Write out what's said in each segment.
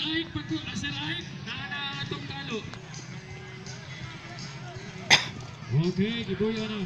Aik pagko Sir Aik na atong kalo. Okay, gibuya na.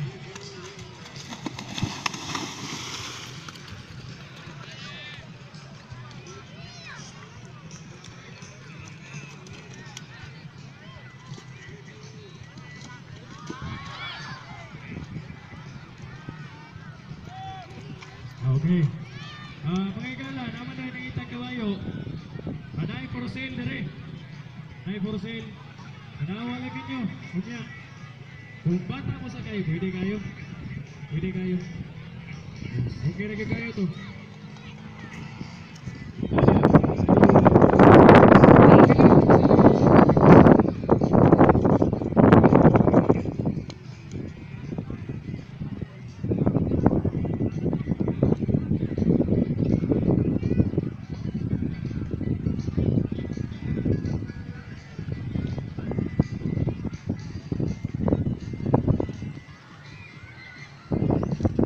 Okay. Pangigala, naman na nakita kawayo. Anay for sale dire. Anay for sale. Kanawa lagi nyo. Kunya. Kung bata mo sa kayo, pwede kayo. Pwede kayo. Okay na kayo to.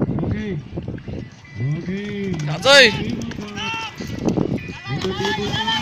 Okay. Katoy.